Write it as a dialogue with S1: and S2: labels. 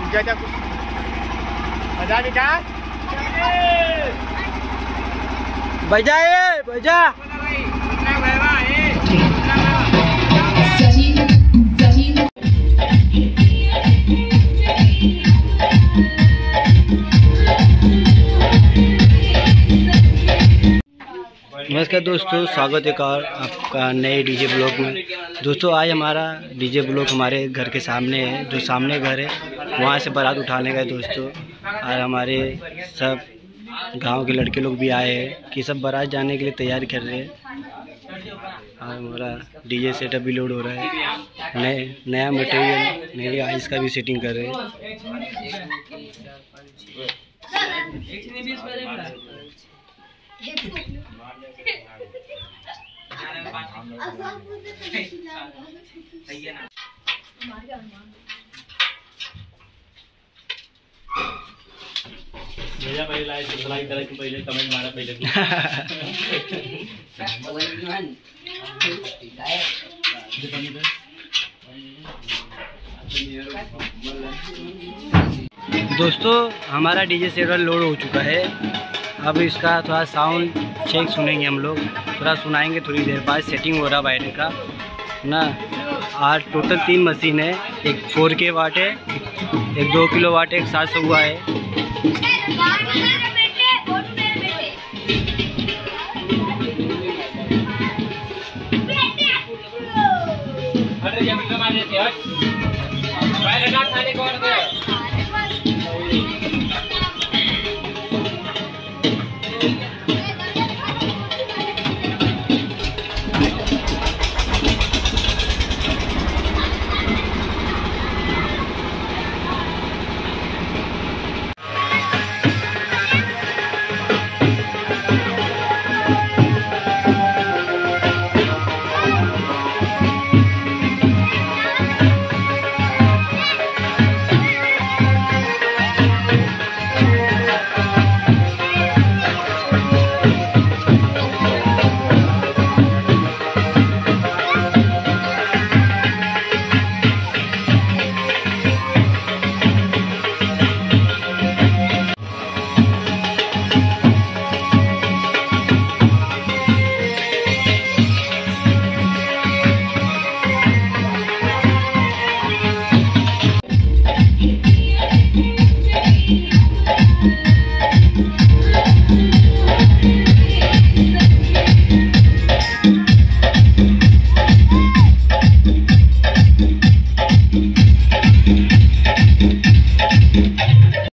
S1: जा बजा विकास बजा नमस्कार दोस्तों, स्वागत है आपका नए डीजे ब्लॉग में। दोस्तों आज हमारा डीजे ब्लॉग हमारे घर के सामने है, जो सामने घर है वहाँ से बारात उठाने गए दोस्तों। और हमारे सब गांव के लड़के लोग भी आए हैं कि सब बारात जाने के लिए तैयारी कर रहे हैं। और हमारा डीजे सेटअप भी लोड हो रहा है, नया मटेरियल नई आइस का भी सेटिंग कर रहे हैं।
S2: पहले कमेंट मारा पहले
S1: दोस्तों हमारा डीजे सेट लोड हो चुका है। अब इसका थोड़ा साउंड चेक सुनेंगे हम लोग, थोड़ा सुनाएंगे थोड़ी देर बाद। सेटिंग हो रहा वायरे का ना। आज टोटल 3 मशीन है, एक 4K वाट है, एक 2 किलो वाट है, एक 700 हुआ है।